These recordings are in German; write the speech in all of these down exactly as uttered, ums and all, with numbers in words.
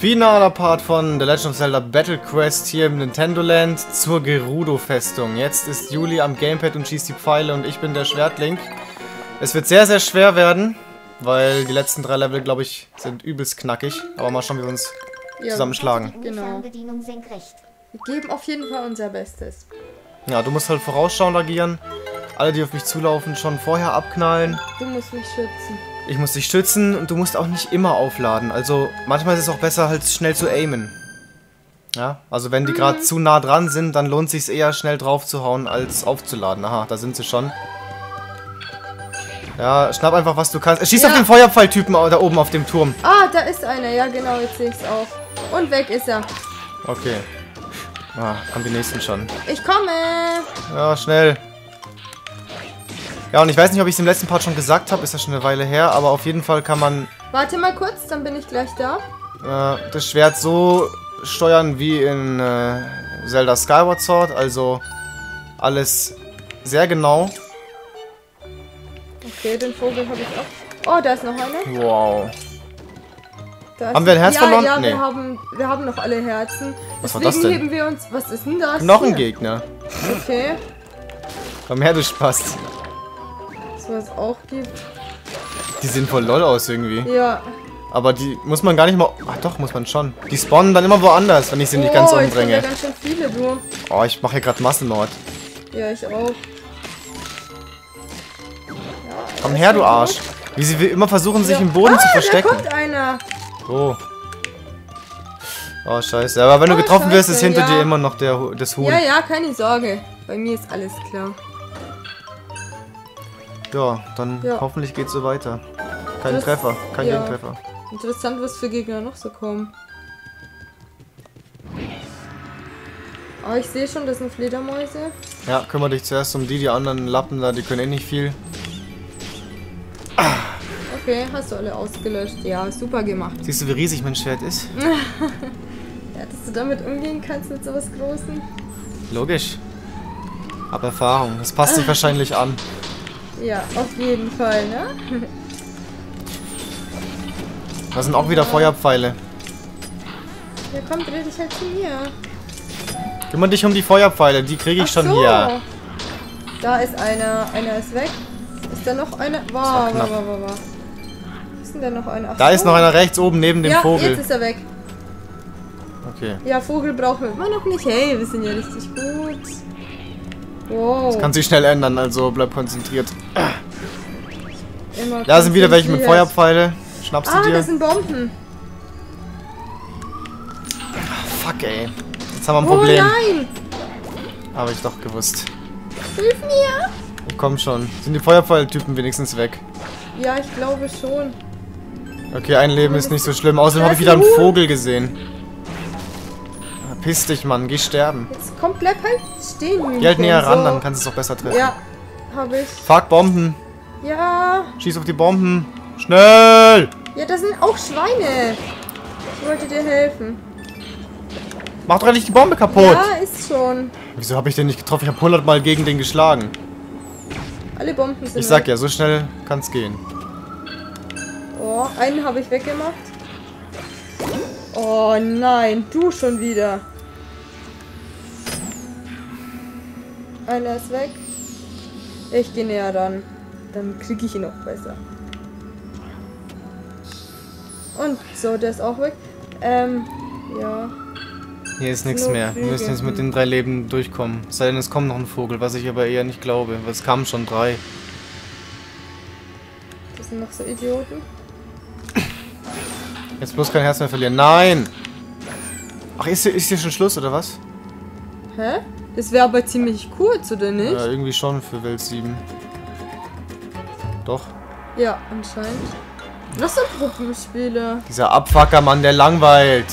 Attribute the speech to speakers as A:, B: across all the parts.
A: Finaler Part von The Legend of Zelda Battle Quest hier im Nintendo Land zur Gerudo-Festung. Jetzt ist Juli am Gamepad und schießt die Pfeile und ich bin der Schwertlink. Es wird sehr, sehr schwer werden, weil die letzten drei Level, glaube ich, sind übelst knackig. Aber mal schauen, wie wir uns
B: ja,
A: zusammenschlagen.
B: Genau. Wir geben auf jeden Fall unser Bestes.
A: Ja, du musst halt vorausschauend agieren. Alle, die auf mich zulaufen, schon vorher abknallen.
B: Du musst mich schützen.
A: Ich muss dich schützen und du musst auch nicht immer aufladen. Also manchmal ist es auch besser, halt schnell zu aimen. Ja, also wenn die gerade mhm. zu nah dran sind, dann lohnt es sich eher schnell drauf zu hauen, als aufzuladen. Aha, da sind sie schon. Ja, schnapp einfach, was du kannst. Schieß ja. auf den Feuerpfeiltypen da oben auf dem Turm.
B: Ah, da ist einer. Ja, genau, jetzt sehe ich es auch. Und weg ist er.
A: Okay. Ah, kommen die nächsten schon.
B: Ich komme.
A: Ja, schnell. Ja, und ich weiß nicht, ob ich es im letzten Part schon gesagt habe, ist ja schon eine Weile her, aber auf jeden Fall kann man...
B: Warte mal kurz, dann bin ich gleich da.
A: Äh, das Schwert so steuern wie in äh, Zelda Skyward Sword, also alles sehr genau.
B: Okay, den Vogel habe ich auch. Oh, da ist noch einer.
A: Wow.
B: Da
A: haben wir ein Herz
B: ja,
A: verloren?
B: Ja,
A: nee.
B: wir haben, wir haben noch alle Herzen.
A: Was
B: Deswegen
A: war das denn?
B: heben wir uns... Was ist denn das?
A: Knochengegner.
B: Okay.
A: Komm her, du Spast.
B: Was auch gibt.
A: Die sehen voll lol aus irgendwie.
B: Ja.
A: Aber die muss man gar nicht mal... Ach doch, muss man schon. Die spawnen dann immer woanders, wenn ich sie
B: oh,
A: nicht ganz
B: umdränge.
A: umdränge.
B: Ich ganz schön viele, du.
A: Oh, ich mache hier gerade Massenmord.
B: Ja, ich auch. Ja,
A: komm her, du Arsch. Wie sie immer versuchen, sich
B: ja.
A: im Boden
B: ah,
A: zu verstecken.
B: Da kommt einer.
A: Oh. Oh, scheiße. Aber wenn du
B: oh,
A: getroffen
B: scheiße,
A: wirst, ist hinter
B: ja.
A: dir immer noch der, das Huhn.
B: Ja, ja, keine Sorge. Bei mir ist alles klar.
A: Ja, dann
B: ja.
A: hoffentlich geht's so weiter. Kein
B: das,
A: Treffer, kein
B: ja.
A: Gegentreffer.
B: Interessant, was für Gegner noch so kommen. Oh, ich sehe schon, das sind Fledermäuse.
A: Ja, kümmere dich zuerst um die, die anderen Lappen da, die können eh nicht viel.
B: Okay, hast du alle ausgelöscht. Ja, super gemacht.
A: Siehst du, wie riesig mein Schwert ist?
B: Ja, dass du damit umgehen kannst mit sowas Großem.
A: Logisch. Hab Erfahrung, das passt sich wahrscheinlich an.
B: Ja, auf jeden Fall, ne?
A: Da sind auch wieder Feuerpfeile.
B: Ja, komm, dreh dich halt zu mir.
A: Kümmere dich um die Feuerpfeile, die kriege ich
B: Ach
A: schon
B: so.
A: hier.
B: Da ist einer, einer ist weg. Ist da noch einer? Wow, wow, wow, wow, wow. Ist denn da noch einer? Ach
A: da
B: so.
A: ist noch einer rechts oben neben dem
B: ja,
A: Vogel.
B: Jetzt ist er weg.
A: Okay.
B: Ja, Vogel brauchen wir immer noch nicht. Hey, wir sind ja richtig gut. Wow.
A: Das kann sich schnell ändern, also bleib konzentriert.
B: Immer
A: da sind wieder welche mit Feuerpfeile. Schnappst du
B: ah,
A: dir?
B: Ah, das sind Bomben.
A: Fuck, ey. Jetzt haben wir ein
B: oh,
A: Problem.
B: Nein!
A: Habe ich doch gewusst.
B: Hilf mir!
A: Ich komm schon. Sind die Feuerpfeiltypen wenigstens weg?
B: Ja, ich glaube schon.
A: Okay, ein Leben ist nicht so schlimm. Außerdem habe ich wieder einen Vogel gesehen. Piss dich, Mann. Geh sterben.
B: Jetzt komm, bleib halt stehen.
A: Geh halt näher ran,
B: so.
A: dann kannst du es auch besser treffen.
B: Ja, hab ich.
A: Fuck, Bomben.
B: Ja.
A: Schieß auf die Bomben. Schnell!
B: Ja, das sind auch Schweine. Ich wollte dir helfen.
A: Mach doch nicht die Bombe kaputt.
B: Ja, ist schon.
A: Wieso habe ich den nicht getroffen? Ich habe hundertmal gegen den geschlagen.
B: Alle Bomben sind
A: Ich sag
B: weg.
A: ja, so schnell kann's gehen.
B: Oh, einen habe ich weggemacht. Oh nein, du schon wieder. Einer ist weg. Ich gehe näher ran. Dann kriege ich ihn auch besser. Und so, der ist auch weg. Ähm, ja.
A: Hier ist nichts mehr. Wir müssen jetzt mit den drei Leben durchkommen. Es sei denn, es kommt noch ein Vogel, was ich aber eher nicht glaube. Weil es kamen schon drei.
B: Das sind noch so Idioten.
A: Jetzt bloß kein Herz mehr verlieren. Nein! Ach, ist hier, ist hier schon Schluss, oder was?
B: Hä? Das wäre aber ziemlich kurz, oder nicht?
A: Ja, irgendwie schon für Welt sieben. Doch.
B: Ja, anscheinend. Was sind Gruppenspiele?
A: Dieser Abfucker, Mann, der langweilt.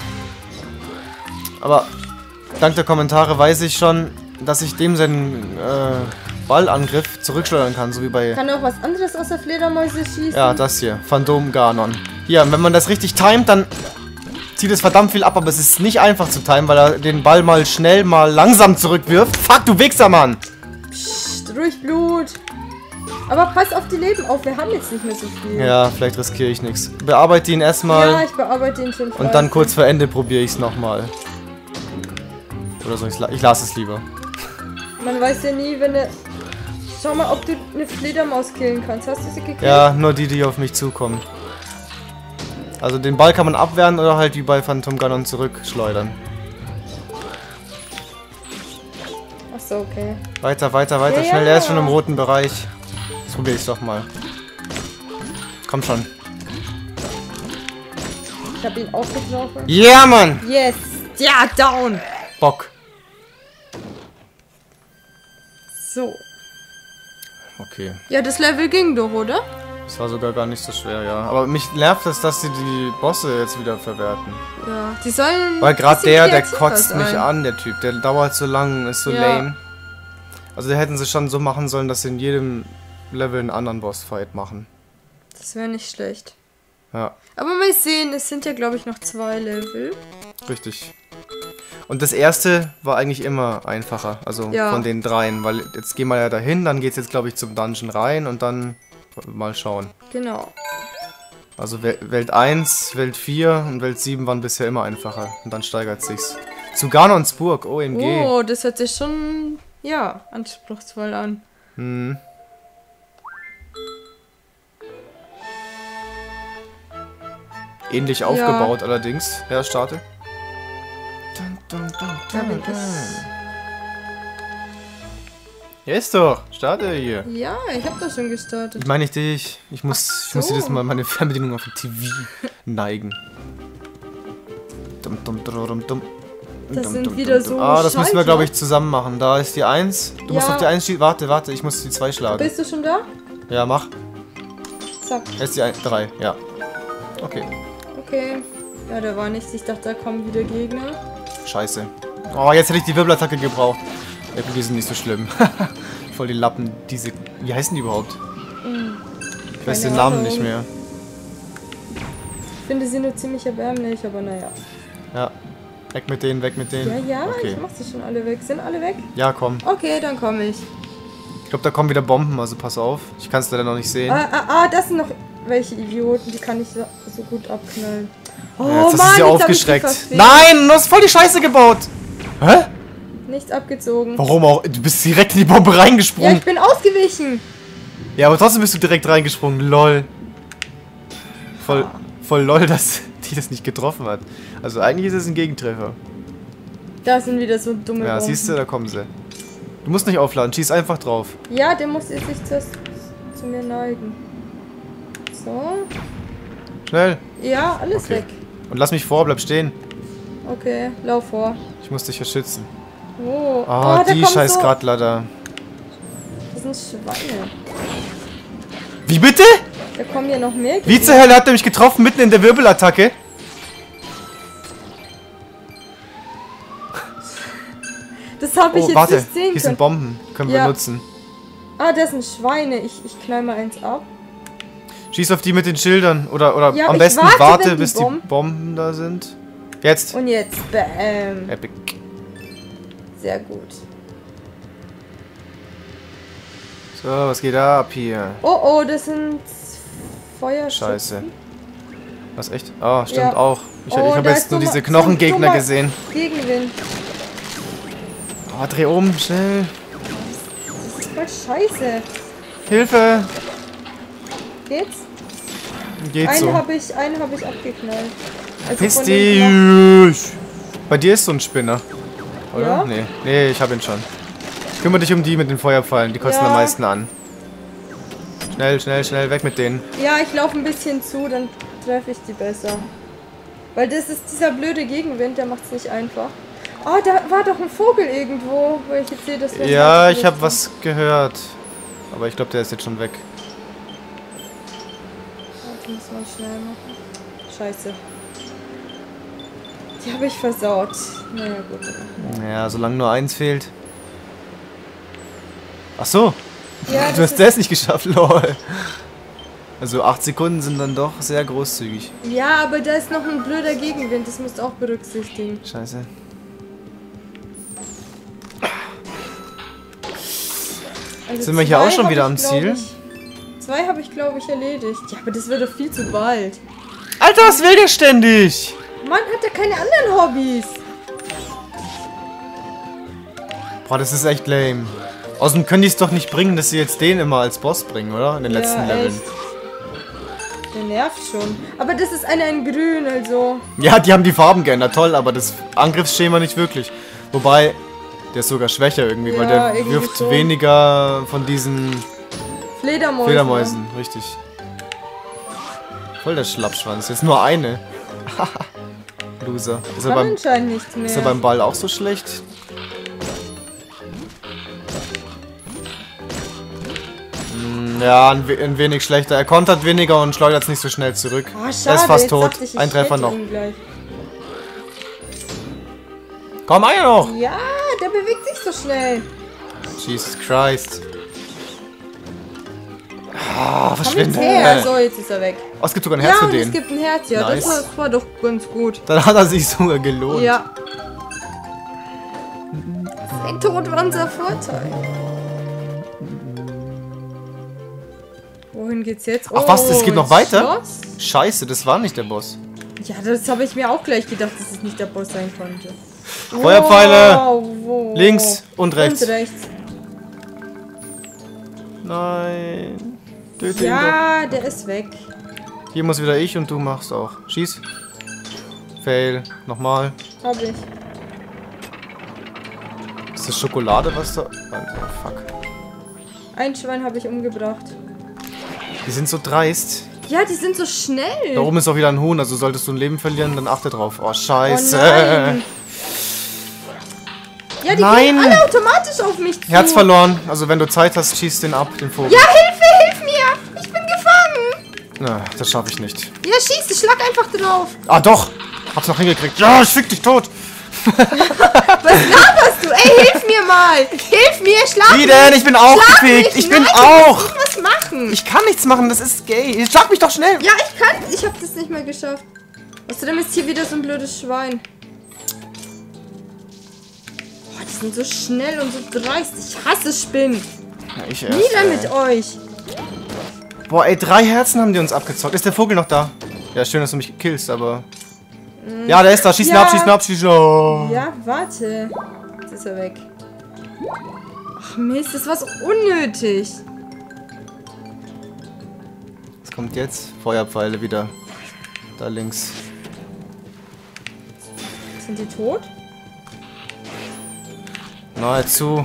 A: Aber dank der Kommentare weiß ich schon, dass ich dem seinen äh, Ballangriff zurücksteuern kann, so wie bei...
B: Kann er auch was anderes außer Fledermäuse schießen?
A: Ja, das hier. Phantom Ganon. Hier, wenn man das richtig timet, dann zieht es verdammt viel ab, aber es ist nicht einfach zu timen, weil er den Ball mal schnell, mal langsam zurückwirft. Fuck, du Wichser, Mann!
B: Psst, ruhig Blut. Aber pass auf die Leben auf, wir haben jetzt nicht mehr so viel.
A: Ja, vielleicht riskiere ich nichts. Bearbeite ihn erstmal.
B: Ja, ich bearbeite ihn schon.
A: Und dann kurz vor Ende probiere ich es nochmal. Oder so, ich, la ich lasse es lieber.
B: Man weiß ja nie, wenn eine... Schau mal, ob du eine Fledermaus killen kannst. Hast du sie gekillt?
A: Ja, nur die, die auf mich zukommen. Also den Ball kann man abwehren oder halt wie bei Phantom Ganon zurückschleudern.
B: Achso, okay.
A: Weiter, weiter, weiter,
B: Ja,
A: schnell.
B: ja.
A: Er ist schon im roten Bereich. Jetzt probiere ich es doch mal. Komm schon.
B: Ich habe ihn aufgeworfen.
A: Ja, yeah, Mann!
B: Yes! Ja, down!
A: Bock.
B: So.
A: Okay.
B: Ja, das Level ging doch, oder?
A: Das war sogar gar nicht so schwer, ja. Aber mich nervt es, dass sie die Bosse jetzt wieder verwerten.
B: Ja, die sollen...
A: Weil gerade der, der
B: kreativer
A: kotzt
B: sein.
A: mich an, der Typ. Der dauert so lang, ist so
B: Ja.
A: lame. Also da hätten sie schon so machen sollen, dass sie in jedem Level einen anderen Bossfight machen.
B: Das wäre nicht schlecht.
A: Ja,
B: Aber mal sehen, es sind ja, glaube ich, noch zwei Level.
A: richtig. Und das erste war eigentlich immer einfacher, also
B: Ja.
A: von den dreien. Weil jetzt gehen wir ja dahin, dann geht's jetzt, glaube ich, zum Dungeon rein und dann mal schauen.
B: Genau.
A: Also Wel Welt eins, Welt vier und Welt sieben waren bisher immer einfacher. Und dann steigert sich's. Zu Ganons Burg, O M G.
B: Oh, das hört sich schon, ja, anspruchsvoll an.
A: Hm. Ähnlich aufgebaut allerdings. Ja, starte. Dun, dun, dun,
B: Da bin
A: dun, dun.
B: ich.
A: Ja, ist doch. Starte hier.
B: Ja, ich habe das schon gestartet.
A: Ich meine nicht dich. Ich muss, ich muss
B: so.
A: jedes Mal meine Fernbedienung auf dem T V neigen. Dum, dum, dum, dum, dum.
B: Das
A: Dum,
B: sind
A: dum,
B: wieder
A: dum, dum.
B: so
A: Ah, das müssen wir,
B: Schalter.
A: glaube ich, zusammen machen. Da ist die eins. Du musst
B: Ja.
A: auf die eins schießen. Warte, warte, ich muss die zwei schlagen.
B: Bist du schon da?
A: Ja, mach.
B: Zack.
A: Jetzt die drei, ja. Okay.
B: Okay. Ja, da war nichts. Ich dachte, da kommen wieder Gegner.
A: Scheiße. Oh, jetzt hätte ich die Wirbelattacke gebraucht. Ja, die sind nicht so schlimm. Voll die Lappen. Diese. Wie heißen die überhaupt? Ich weiß
B: Keine
A: den Namen
B: Ahnung.
A: nicht mehr.
B: Ich finde sie nur ziemlich erbärmlich, aber naja.
A: Ja. Weg mit denen, weg mit denen.
B: Ja, ja,
A: Okay.
B: ich mach sie schon alle weg. Sind alle weg?
A: Ja, komm.
B: Okay, dann komme ich.
A: Ich glaube, da kommen wieder Bomben, also pass auf. Ich kann es leider noch nicht sehen.
B: Ah, ah, ah, das sind noch welche Idioten, die kann ich so, so gut abknallen. Oh,
A: Ja, jetzt hast du sie
B: Mann, jetzt hab ich die
A: aufgeschreckt.
B: verfehlt.
A: Nein, du hast voll die Scheiße gebaut. Hä?
B: Nichts abgezogen.
A: Warum auch? Du bist direkt in die Bombe
B: Ja,
A: reingesprungen.
B: ich bin ausgewichen.
A: Ja, aber trotzdem bist du direkt reingesprungen. Lol. Voll,
B: Ah.
A: voll lol, dass die das nicht getroffen hat. Also eigentlich ist es ein Gegentreffer.
B: Da sind wieder so dumme
A: Ja,
B: Bomben.
A: siehst du, da kommen sie. Du musst nicht aufladen, schieß einfach drauf.
B: Ja, der muss jetzt sich zu, zu mir neigen. So.
A: Schnell.
B: Ja, alles
A: Okay.
B: weg.
A: Und lass mich vor, bleib stehen.
B: Okay, lauf vor.
A: Ich muss dich ja schützen.
B: Oh,
A: Ah,
B: oh da
A: die
B: kommen
A: scheiß
B: so,
A: Gradler da.
B: Das sind Schweine.
A: Wie bitte?
B: Da kommen ja noch mehr.
A: Wie zur Hölle hat er mich getroffen mitten in der Wirbelattacke?
B: Das habe ich
A: Oh,
B: jetzt
A: warte.
B: nicht sehen
A: Hier sind
B: können.
A: Bomben. Können wir
B: Ja.
A: nutzen.
B: Ah, das sind Schweine. Ich, ich knall mal eins ab.
A: Schieß auf die mit den Schildern. Oder, oder
B: Ja,
A: am
B: ich
A: besten
B: warte,
A: warte,
B: wenn die
A: bis
B: Bomben-
A: die Bomben da sind. Jetzt.
B: Und jetzt, bam.
A: Epic.
B: Sehr gut.
A: So, was geht ab hier?
B: Oh, oh, das sind Feuerschützen.
A: Scheiße. Was, echt? Ah, stimmt
B: Ja.
A: auch. Ich,
B: Oh,
A: ich habe
B: da
A: jetzt
B: ist
A: nur
B: dummer-
A: diese
B: so ein
A: Knochengegner
B: dummer
A: gesehen.
B: Gegenwind.
A: Oh, dreh um, schnell.
B: Das ist voll scheiße.
A: Hilfe.
B: Geht's?
A: Geht
B: Einen
A: so.
B: habe ich, einen hab ich abgeknallt. Also
A: Piss
B: von den Knochen.
A: dich. Bei dir ist so ein Spinner. Oder?
B: Ja?
A: Nee. Nee, ich hab ihn schon. Kümmere dich um die mit den Feuerpfeilen. Die kosten
B: Ja.
A: am meisten an. Schnell, schnell, schnell. Weg mit denen.
B: Ja, ich laufe ein bisschen zu, dann treffe ich die besser. Weil das ist dieser blöde Gegenwind, der macht es nicht einfach. Oh, da war doch ein Vogel irgendwo, wo ich jetzt sehe, dass wir...
A: Ja, ich habe was gehört. Aber ich glaube, der ist jetzt schon weg.
B: Warte, muss man schnell machen. Scheiße. Die habe ich versaut. Naja, gut.
A: Ja, solange nur eins fehlt. Ach so.
B: Ja,
A: Du
B: das
A: hast
B: ist,
A: das nicht geschafft, lol. Also acht Sekunden sind dann doch sehr großzügig.
B: ja, aber da ist noch ein blöder Gegenwind, das musst du auch berücksichtigen.
A: Scheiße.
B: Also
A: Sind wir hier
B: zwei
A: auch schon
B: hab
A: wieder
B: ich,
A: am
B: glaub
A: Ziel?
B: ich. Zwei habe ich, glaube ich, erledigt. Ja, aber das wird doch viel zu bald.
A: Alter, was will der ständig?
B: Mann, hat er keine anderen Hobbys.
A: Boah, das ist echt lame. Außerdem können die es doch nicht bringen, dass sie jetzt den immer als Boss bringen, oder? In den
B: Ja,
A: letzten Leveln.
B: echt. Der nervt schon. Aber das ist einer in grün, also.
A: Ja, die haben die Farben geändert, toll, aber das Angriffsschema nicht wirklich. Wobei, der ist sogar schwächer irgendwie,
B: Ja,
A: weil der
B: irgendwie
A: wirft
B: schon.
A: weniger von diesen
B: Fledermäusen.
A: Fledermäusen, richtig. Voll der Schlappschwanz, jetzt nur eine. Loser. Ist er,
B: Kann
A: beim,
B: anscheinend nichts mehr.
A: ist er beim Ball auch so schlecht? Hm, ja, ein, we ein wenig schlechter. Er kontert weniger und schleudert es nicht so schnell zurück.
B: Oh, schade,
A: er ist fast
B: jetzt
A: tot.
B: dachte ich, ich
A: Ein Treffer
B: hätte
A: noch.
B: ihn gleich.
A: Komm, einer noch!
B: Ja, der bewegt sich so schnell.
A: Jesus Christ. Ah,
B: Komm jetzt
A: verschwinde.
B: her. So, jetzt ist er weg.
A: Oh, es gibt sogar ein Herz
B: Ja,
A: für
B: und
A: den.
B: es gibt ein Herz, ja.
A: Nice.
B: Das, war, das war doch ganz gut.
A: Dann hat er sich sogar gelohnt.
B: Ja. Ein Tod war unser Vorteil. Wohin geht's jetzt?
A: Ach was, es geht noch
B: ins
A: weiter?
B: Schloss?
A: Scheiße, das war nicht der Boss.
B: Ja, das habe ich mir auch gleich gedacht, dass es nicht der Boss sein konnte.
A: Feuerpfeile!
B: Wow, wow.
A: Links und rechts.
B: Und rechts.
A: Nein. Töte ihn
B: Ja, der ist weg.
A: doch. Hier muss wieder ich und du machst auch. Schieß. Fail. Nochmal.
B: Hab ich.
A: Ist das Schokolade, was da... Oh, fuck.
B: Ein Schwein habe ich umgebracht.
A: Die sind so dreist.
B: Ja, die sind so schnell.
A: Da oben ist auch wieder ein Huhn, also solltest du ein Leben verlieren, dann achte drauf. Oh,
B: Oh
A: scheiße.
B: nein. Ja, die
A: Nein.
B: gehen alle automatisch auf mich zu.
A: Herz verloren. Also wenn du Zeit hast, schieß den ab, den Vogel.
B: Ja, Hilfe, hilf mir. Ich bin gefangen.
A: Na, das schaffe ich nicht.
B: Ja, schieß, ich schlag einfach drauf.
A: Ah, doch. Hab's noch hingekriegt. Ja, ich fick dich tot.
B: Was laberst du? Ey, hilf mir mal. Hilf mir, schlag
A: Wie
B: mich.
A: denn? Ich bin auch
B: Schlag
A: gefickt.
B: mich.
A: Ich bin
B: Nein,
A: auch.
B: Ich muss was machen.
A: Ich kann nichts machen, das ist gay. Schlag mich doch schnell.
B: Ja, ich kann. Ich hab das nicht mehr geschafft. Außerdem ist hier wieder so ein blödes Schwein. Boah, die sind so schnell und so dreist. Ich hasse Spinnen.
A: Ja, ich erst,
B: Nieder
A: ey.
B: mit euch.
A: Boah, ey, drei Herzen haben die uns abgezockt. Ist der Vogel noch da? Ja, schön, dass du mich killst, aber... Ja, der ist da. Schieß ihn
B: Ja.
A: ab, schieß ihn ab, schieß ihn ab.
B: Ja, warte. Jetzt ist er weg. Ach Mist, das war so unnötig.
A: Was kommt jetzt? Feuerpfeile wieder. Da links.
B: Sind die tot?
A: Nahezu.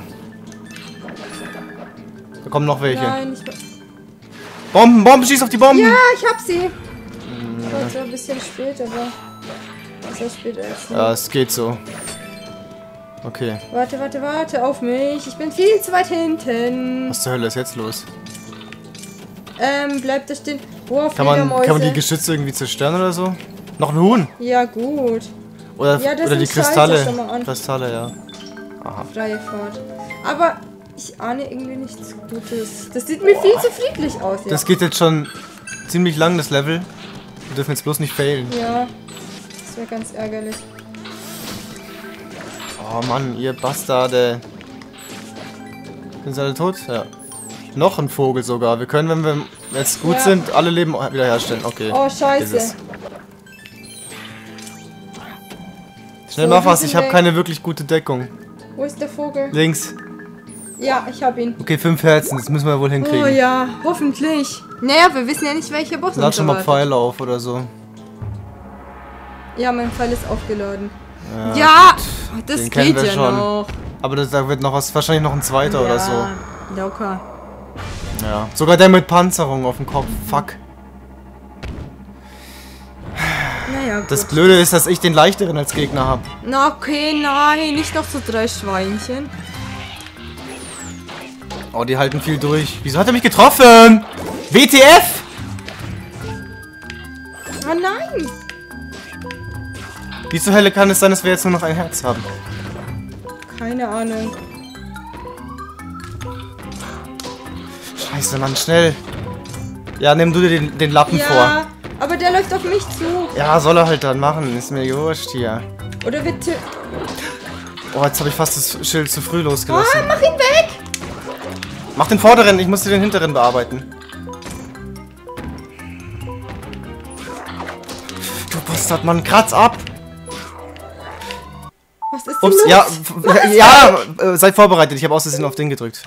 A: Da kommen noch welche.
B: Nein, ich...
A: Bomben, Bomben, schieß auf die Bomben.
B: Ja, ich hab sie. Das war ein bisschen spät, aber... Sehr spät erst. Ne?
A: Ja, es geht so. Okay.
B: Warte, warte, warte auf mich. Ich bin viel zu weit hinten.
A: Was zur Hölle ist jetzt los?
B: Ähm, bleibt da stehen. Boah,
A: Kann man,
B: Fledermäuse.
A: kann man die Geschütze irgendwie zerstören oder so? Noch ein Huhn?
B: Ja, gut.
A: Oder,
B: Ja, das
A: oder die
B: sind Scheiße,
A: Kristalle?
B: schau mal an.
A: Kristalle, ja. Aha.
B: Freie Fahrt. Aber ich ahne irgendwie nichts Gutes. Das sieht mir viel zu friedlich aus. Ja.
A: Das geht jetzt schon ziemlich lang, das Level. Wir dürfen jetzt bloß nicht failen.
B: Ja. Das wäre ganz ärgerlich.
A: Oh Mann, ihr Bastarde. Sind sie alle tot? Ja. Noch ein Vogel sogar. Wir können, wenn wir jetzt gut
B: Ja.
A: sind, alle Leben wiederherstellen. Okay.
B: Oh,
A: Ist
B: scheiße.
A: es. Schnell
B: So,
A: mach
B: wir
A: was,
B: sind
A: ich habe
B: weg.
A: keine wirklich gute Deckung.
B: Wo ist der Vogel?
A: Links.
B: Ja, ich hab ihn.
A: Okay, fünf Herzen, das müssen wir wohl hinkriegen.
B: Oh ja, hoffentlich. Naja, wir wissen ja nicht, welcher Boss
A: Lad
B: uns
A: schon mal
B: erwartet.
A: Pfeile auf oder so.
B: Ja, mein Pfeil ist aufgeladen.
A: Ja,
B: Ja,
A: gut.
B: das
A: Den kennen
B: geht
A: wir
B: ja
A: schon.
B: noch.
A: Aber das, da wird noch was, wahrscheinlich noch ein zweiter oder so.
B: Ja, locker.
A: Ja. Sogar der mit Panzerung auf dem Kopf. Fuck.
B: Naja, gut.
A: Das Blöde ist, dass ich den leichteren als Gegner habe.
B: Na okay, nein, nicht noch so drei Schweinchen.
A: Oh, die halten viel durch. Wieso hat er mich getroffen? W T F?
B: Oh nein.
A: Wie zur Hölle kann es sein, dass wir jetzt nur noch ein Herz haben?
B: Keine Ahnung.
A: Scheiße, Mann, schnell. Ja, nimm du dir den, den Lappen vor.
B: Ja, aber der läuft auf mich zu.
A: Ja, soll er halt dann machen. Ist mir wurscht hier.
B: Oder wir... tö-
A: Oh, jetzt habe ich fast das Schild zu früh
B: Ah,
A: losgelassen.
B: mach ihn weg.
A: Mach den vorderen, ich muss dir den hinteren bearbeiten. Bastard, Mann, kratz ab!
B: Was ist denn
A: Ups,
B: los?
A: ja, ja, ja, äh, seid vorbereitet, ich habe aus Versehen auf den gedrückt.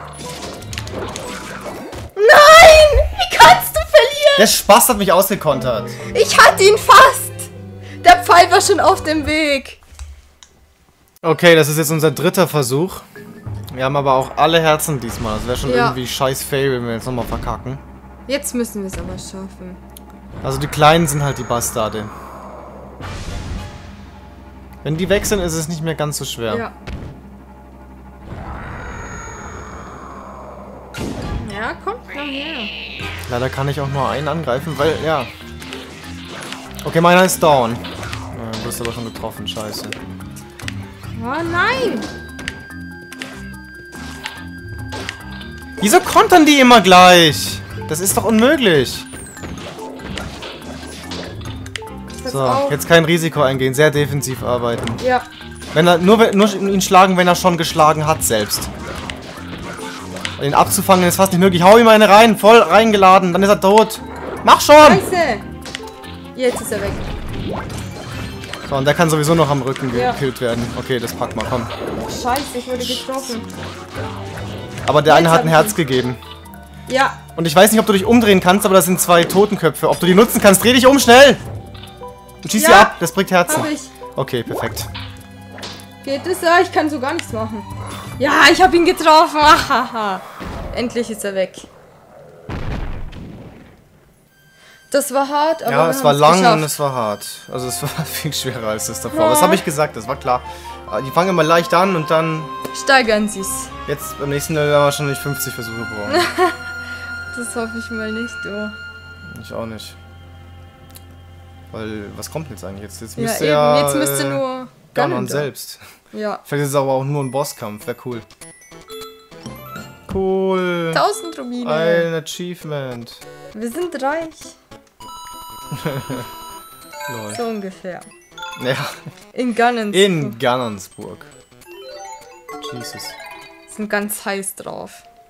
B: Nein! Wie kannst du verlieren?
A: Der Spaß hat mich ausgekontert.
B: Ich hatte ihn fast! Der Pfeil war schon auf dem Weg.
A: Okay, das ist jetzt unser dritter Versuch. Wir haben aber auch alle Herzen diesmal. Das wäre schon
B: Ja.
A: irgendwie scheiß fail, wenn wir jetzt nochmal verkacken.
B: Jetzt müssen wir es aber schaffen.
A: Also die Kleinen sind halt die Bastarde. Wenn die weg sind, ist es nicht mehr ganz so schwer.
B: Ja. Ja, komm, komm her.
A: Leider kann ich auch nur einen angreifen, weil, ja. Okay, meiner ist down. Ja, du bist aber schon getroffen, scheiße.
B: Oh nein!
A: Wieso kontern die immer gleich? Das ist doch unmöglich.
B: Pass
A: So,
B: auf.
A: jetzt kein Risiko eingehen, sehr defensiv arbeiten.
B: Ja.
A: Wenn er, nur, wenn- nur ihn schlagen, wenn er schon geschlagen hat selbst. Ihn abzufangen ist fast nicht möglich. Hau ihm eine rein, voll reingeladen, dann ist er tot. Mach schon!
B: Scheiße! Jetzt ist er weg.
A: So, und der kann sowieso noch am Rücken
B: Ja.
A: gekillt werden. Okay, das packt mal, komm.
B: Scheiße, ich wurde getroffen.
A: Aber der eine
B: Jetzt
A: hat
B: hab
A: ein
B: ich
A: Herz
B: ihn.
A: gegeben.
B: Ja.
A: Und ich weiß nicht, ob du dich umdrehen kannst, aber das sind zwei Totenköpfe. Ob du die nutzen kannst, dreh dich um, schnell! Und schieß
B: Ja.
A: sie ab, das bringt Herzen.
B: Hab ich.
A: Okay, perfekt.
B: Geht es? Ja, ich kann so gar nichts machen. Ja, ich habe ihn getroffen. Ahaha. Endlich ist er weg. Das war hart, aber
A: Ja,
B: wir
A: es war
B: haben's
A: lang
B: geschafft.
A: und es war hart. Also es war viel schwerer als das davor. Das habe ich gesagt, das war klar. Aber die fangen immer leicht an und dann...
B: Steigern sie's.
A: Jetzt beim nächsten Mal werden wir wahrscheinlich fünfzig Versuche brauchen.
B: Das hoffe ich mal nicht, du.
A: Ich auch nicht. Weil, was kommt jetzt eigentlich? Jetzt, jetzt
B: Ja,
A: müsste
B: eben.
A: ja...
B: Jetzt müsste
A: äh,
B: nur
A: Ganon
B: da.
A: selbst.
B: Ja.
A: Vielleicht ist es aber auch nur ein Bosskampf. Wäre cool. Cool.
B: Tausend Rubine.
A: Ein Achievement.
B: Wir sind reich.
A: Lol.
B: So ungefähr.
A: Ja,
B: In Gunnens.
A: in Ganonsburg. Jesus.
B: Sind ganz heiß drauf.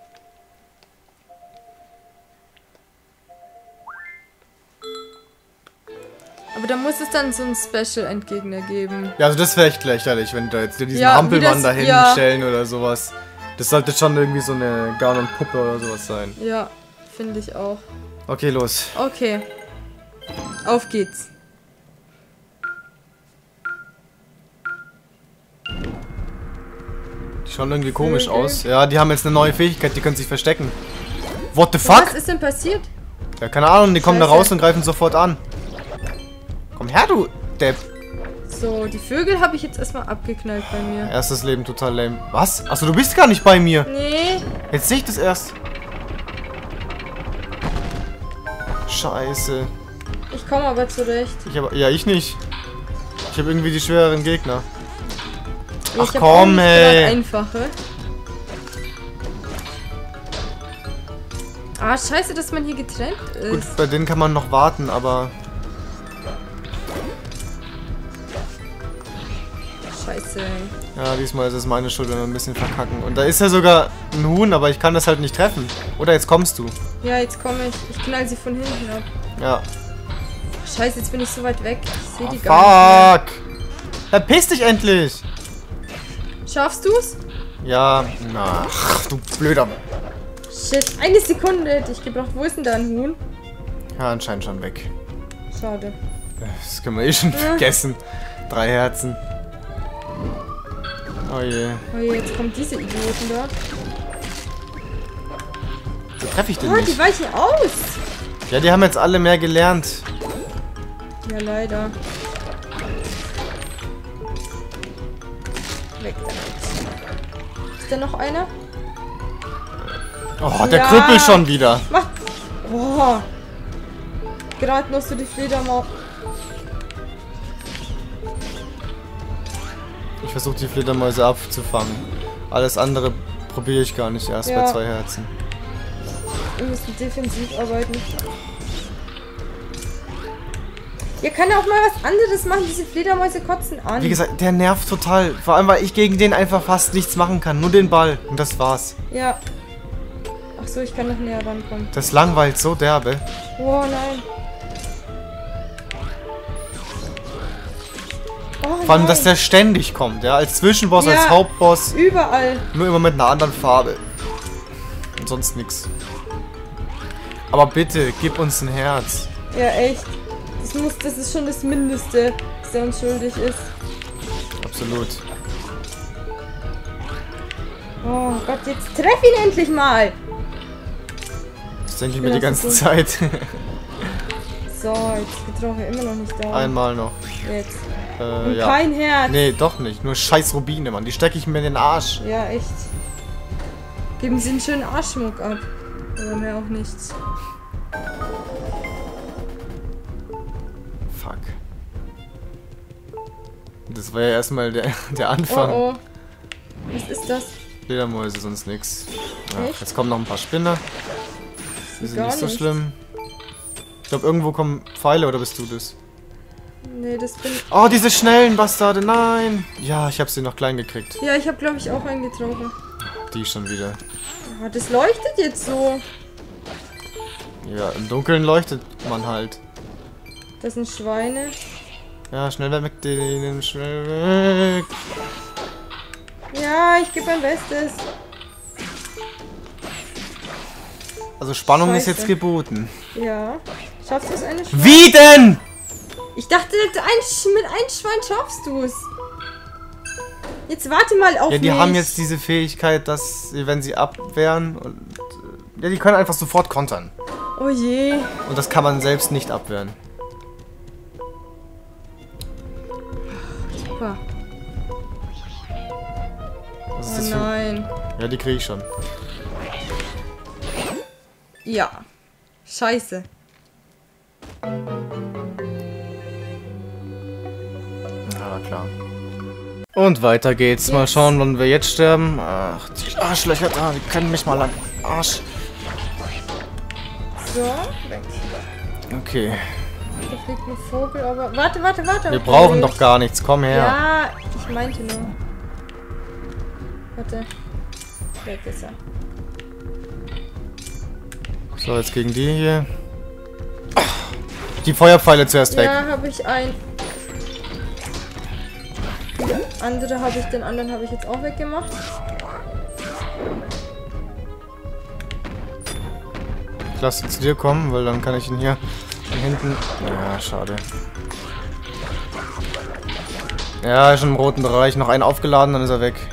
B: Aber da muss es dann so einen Special-Endgegner geben.
A: Ja, also das wäre echt lächerlich, wenn da jetzt diesen
B: Ja, wie
A: Hampelmann
B: das-
A: da
B: ja.
A: hinstellen oder sowas. Das sollte schon irgendwie so eine Ganon-Puppe oder sowas sein.
B: Ja, finde ich auch.
A: Okay, los.
B: Okay. Auf geht's.
A: Die schauen irgendwie komisch
B: Vögel.
A: aus. Ja, die haben jetzt eine neue Fähigkeit, die können sich verstecken. What the
B: Was
A: fuck?
B: ist denn passiert?
A: Ja, keine Ahnung, die kommen da
B: Scheiße.
A: raus und greifen sofort an. Komm her, du Depp.
B: So, die Vögel habe ich jetzt erstmal abgeknallt bei mir.
A: Erstes Leben total lame. Was? Achso, du bist gar nicht bei mir.
B: Nee.
A: Jetzt sehe ich das erst. Scheiße.
B: Ich komme aber zurecht.
A: Ich hab, ja, ich nicht. Ich habe irgendwie die schwereren Gegner.
B: Ich
A: Ach
B: hab
A: komm,
B: auch nicht
A: ey.
B: gerade einfache. Ah, scheiße, dass man hier getrennt
A: Gut,
B: ist.
A: bei denen kann man noch warten, aber...
B: Scheiße, ey.
A: Ja, diesmal ist es meine Schuld, wenn wir ein bisschen verkacken. Und da ist ja sogar ein Huhn, aber ich kann das halt nicht treffen. Oder jetzt kommst du.
B: Ja, jetzt komme ich. Ich knall sie von hinten ab.
A: Ja.
B: Scheiße, jetzt bin ich so weit weg. Ich sehe
A: Oh,
B: die gar nicht
A: fuck! Verpiss dich endlich!
B: mehr. Schaffst du's?
A: Ja, na, ach, du blöder...
B: Shit, eine Sekunde hätte ich gebraucht. Wo ist denn da ein Huhn?
A: Ja, anscheinend schon weg.
B: Schade.
A: Das können wir eh schon vergessen. Drei Herzen. Oh je.
B: Oh je, jetzt kommen diese Idioten da.
A: So treffe ich den
B: Oh, die
A: nicht.
B: weichen aus.
A: Ja, die haben jetzt alle mehr gelernt.
B: Ja, leider. Weg damit. Ist da noch einer?
A: Oh, der
B: Ja.
A: Krüppel schon wieder.
B: Mach! Oh! Gerade noch so die Fledermaus.
A: Ich versuche die Fledermäuse abzufangen. Alles andere probiere ich gar nicht erst
B: Ja.
A: bei zwei Herzen.
B: Wir müssen defensiv arbeiten. Ihr könnt auch mal was anderes machen. Diese Fledermäuse kotzen an.
A: Wie gesagt, der nervt total. Vor allem, weil ich gegen den einfach fast nichts machen kann. Nur den Ball. Und das war's.
B: Ja. Ach so, ich kann noch näher rankommen.
A: Das langweilt so derbe.
B: Oh nein. Oh,
A: Vor allem,
B: nein.
A: dass der ständig kommt, ja. Als Zwischenboss,
B: Ja.
A: als Hauptboss.
B: Überall.
A: Nur immer mit einer anderen Farbe. Und sonst nichts. Aber bitte, gib uns ein Herz.
B: Ja, echt. Das, muss, das ist schon das Mindeste, was er uns schuldig ist.
A: Absolut.
B: Oh Gott, jetzt treff ihn endlich mal!
A: Das denke ich
B: bin
A: mir die
B: auch so
A: ganze
B: gut.
A: Zeit.
B: So, jetzt getroffen wir immer noch nicht da.
A: Einmal noch.
B: Jetzt.
A: Äh,
B: Und
A: ja.
B: kein Herz.
A: Nee, doch nicht. Nur scheiß Rubine, Mann. Die stecke ich mir in den Arsch.
B: Ja, echt. Geben sie einen schönen Arschmuck ab. Oder mehr auch nichts.
A: Fuck. Das war ja erstmal der, der Anfang.
B: Oh oh. Was ist das?
A: Fledermäuse, sonst nix. Ja,
B: Echt?
A: jetzt kommen noch ein paar Spinner. Die sind
B: Gar
A: nicht so
B: nicht.
A: schlimm. Ich glaube, irgendwo kommen Pfeile, oder bist du das?
B: Nee, das bin...
A: Oh, diese schnellen Bastarde, nein! Ja, ich habe sie noch klein gekriegt.
B: Ja, ich habe glaube ich auch einen getroffen.
A: Die schon wieder.
B: Ah, das leuchtet jetzt so.
A: Ja, im Dunkeln leuchtet man halt.
B: Das sind Schweine.
A: Ja, schnell weg mit denen, schnell weg.
B: Ja, ich gebe mein Bestes.
A: Also Spannung ist
B: Scheiße.
A: jetzt geboten.
B: Ja. Schaffst du es eine Schwein?
A: Wie denn?
B: Ich dachte, mit ein, Sch- mit einem Schwein schaffst du es. Jetzt warte mal auf
A: Ja, die
B: mich.
A: haben jetzt diese Fähigkeit, dass sie, wenn sie abwehren, und, äh, ja, die können einfach sofort kontern.
B: Oh je.
A: Und das kann man selbst nicht abwehren.
B: Super.
A: Was ist
B: Oh
A: das für...
B: nein.
A: Ja, die kriege ich schon.
B: Ja. Scheiße.
A: Ja, klar. Und weiter geht's. Mal
B: Yes.
A: schauen, wann wir jetzt sterben. Ach, die Arschlöcher da, die können mich mal am Arsch.
B: So, weg.
A: Okay.
B: Da fliegt ein Vogel, aber... Warte, warte, warte.
A: Wir brauchen doch gar nichts. Komm her.
B: Ja, ich meinte nur. Warte. Weg ist er.
A: So, jetzt gegen die hier. Die Feuerpfeile zuerst weg.
B: Ja, habe ich ein. Die andere habe ich, den anderen habe ich jetzt auch weggemacht.
A: Ich lasse zu dir kommen, weil dann kann ich ihn hier von hinten... Ja, schade. Ja, ist schon im roten Bereich. Noch einen aufgeladen, dann ist er weg.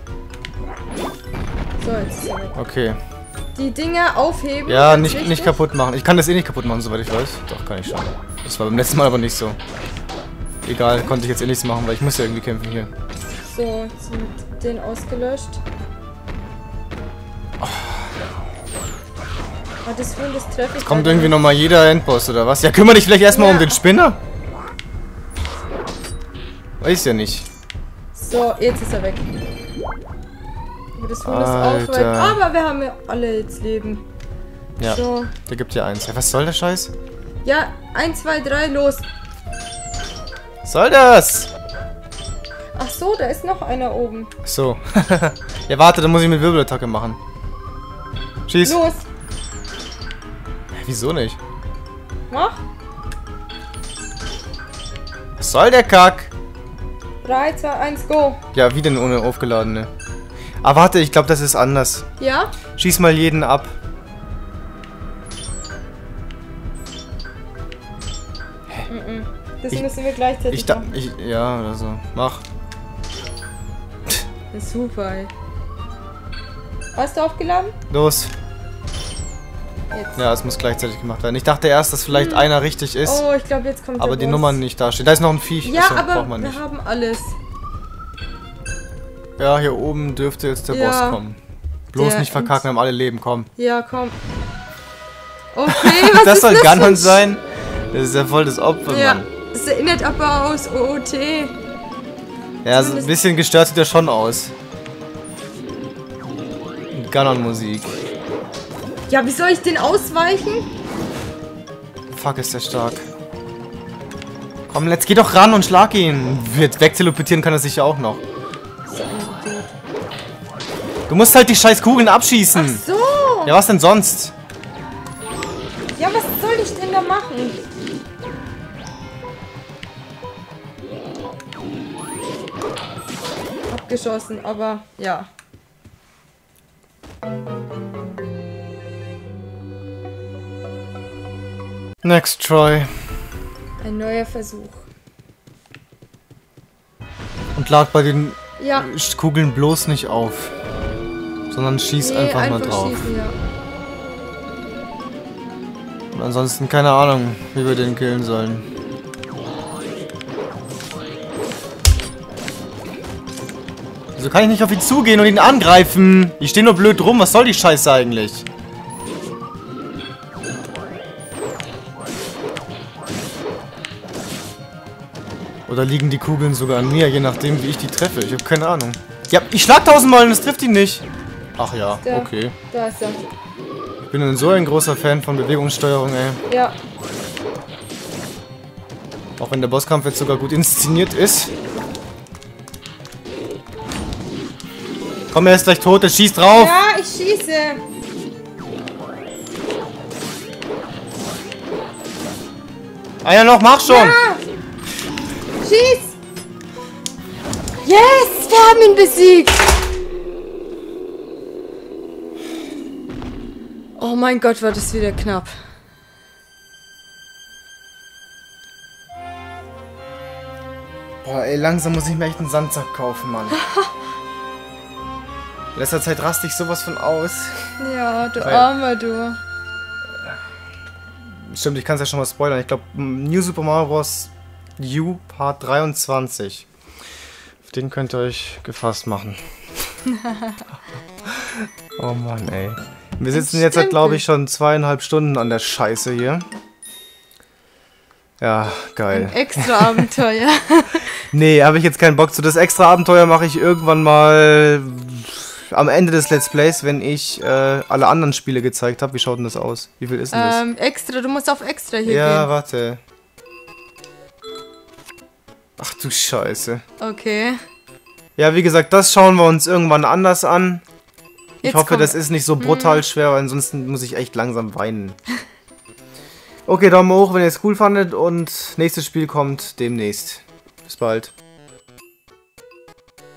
B: So, jetzt ist er weg.
A: Okay.
B: Die Dinger aufheben.
A: Ja,
B: ganz
A: nicht,
B: wichtig.
A: nicht kaputt machen. Ich kann das eh nicht kaputt machen, soweit ich weiß. Doch, kann ich schon. Das war beim letzten Mal aber nicht so. Egal, konnte ich jetzt eh nichts machen, weil ich muss ja irgendwie kämpfen hier.
B: So, jetzt sind den ausgelöscht.
A: Oh.
B: Ah, das Huhn, das treffe ich.
A: Kommt
B: leider
A: irgendwie
B: nicht.
A: nochmal jeder Endboss, oder was? Ja, kümmere dich vielleicht erstmal
B: Ja.
A: um den Spinner. Weiß ja nicht.
B: So, jetzt ist er weg. Aber das Huhn ist auch weg.
A: Alter.
B: Aber wir haben ja alle jetzt Leben.
A: Ja,
B: So.
A: der gibt ja eins. Ja, was soll der Scheiß?
B: Ja, eins, zwei, drei, los.
A: Was soll das?
B: Ach so, da ist noch einer oben.
A: Ach so. Ja, warte, dann muss ich mit Wirbelattacke machen. Schieß.
B: Los,
A: Wieso nicht?
B: mach.
A: Was soll der Kack?
B: drei, zwei, eins, go.
A: Ja, wie denn ohne aufgeladene? Ah, warte, ich glaube, das ist anders.
B: Ja?
A: Schieß mal jeden ab.
B: Mhm. Das
A: Ich-
B: müssen wir gleichzeitig
A: Ich da,
B: machen.
A: ich, ja, oder so. Mach.
B: Das ist super, ey. Hast du aufgeladen?
A: Los.
B: Jetzt.
A: Ja, es muss gleichzeitig gemacht werden. Ich dachte erst, dass vielleicht einer richtig ist,
B: Oh, ich glaube, jetzt kommt
A: aber
B: der
A: die
B: Boss.
A: Nummern nicht dastehen. Da ist noch ein Viech.
B: Ja,
A: Achso,
B: aber
A: braucht man
B: wir
A: nicht.
B: haben alles.
A: Ja, hier oben dürfte jetzt der
B: Ja.
A: Boss kommen. Bloß
B: Der
A: nicht verkacken, wir haben alle Leben, komm.
B: Ja, komm. Okay, was
A: Das
B: ist
A: soll
B: das
A: Ganon
B: für ein
A: sein? Das ist ja voll das Opfer,
B: Ja,
A: Mann.
B: es erinnert aber aus O O T.
A: Ja, so ein
B: zumindest-
A: bisschen gestört sieht er schon aus. Ganon-Musik.
B: Ja, wie soll ich den ausweichen?
A: Fuck, ist der stark. Komm, jetzt geh doch ran und schlag ihn. Wird wegteleportieren kann er sich ja auch noch.
B: So ein Idiot.
A: Du musst halt die scheiß Kugeln abschießen.
B: Ach so.
A: Ja, was denn sonst?
B: Ja, was soll ich denn da machen? geschossen, aber ja.
A: Next try.
B: Ein neuer Versuch.
A: Und lag bei den
B: Ja.
A: Kugeln bloß nicht auf. Sondern schieß
B: Nee,
A: einfach,
B: einfach
A: mal drauf.
B: schießen, ja.
A: Und ansonsten keine Ahnung, wie wir den killen sollen. Wieso kann ich nicht auf ihn zugehen und ihn angreifen? Ich stehe nur blöd rum, was soll die Scheiße eigentlich? Oder liegen die Kugeln sogar an mir, je nachdem wie ich die treffe? Ich habe keine Ahnung. Ja, ich schlag tausendmal und es trifft ihn nicht. Ach ja,
B: Da,
A: okay.
B: Da ist er.
A: Ich bin nun so ein großer Fan von Bewegungssteuerung, ey.
B: Ja.
A: Auch wenn der Bosskampf jetzt sogar gut inszeniert ist. Komm, er ist gleich tot, er schießt drauf.
B: Ja, ich schieße.
A: Einer noch, mach schon.
B: Ja. Schieß. Yes, wir haben ihn besiegt. Oh mein Gott, war das wieder knapp.
A: Boah, ey, langsam muss ich mir echt einen Sandsack kaufen, Mann. In letzter Zeit raste ich sowas von aus.
B: Ja, du
A: Weil-
B: Armer, du.
A: Stimmt, ich kann es ja schon mal spoilern. Ich glaube, New Super Mario Bros. U Part dreiundzwanzig. Auf den könnt ihr euch gefasst machen. Oh Mann, ey. Wir sitzen jetzt,
B: Stimmt.
A: glaube ich, schon zweieinhalb Stunden an der Scheiße hier. Ja, geil.
B: Extra Abenteuer.
A: Nee, habe ich jetzt keinen Bock zu. Das extra Abenteuer mache ich irgendwann mal am Ende des Let's Plays, wenn ich äh, alle anderen Spiele gezeigt habe. Wie schaut denn das aus? Wie viel ist denn das?
B: ähm, extra, du musst auf extra hier
A: Ja,
B: gehen.
A: warte. Ach du Scheiße.
B: Okay.
A: Ja, wie gesagt, das schauen wir uns irgendwann anders an. Ich
B: Jetzt
A: hoffe,
B: komm.
A: das ist nicht so brutal schwer, weil ansonsten muss ich echt langsam weinen. Okay, Daumen hoch, wenn ihr es cool fandet und nächstes Spiel kommt demnächst. Bis bald.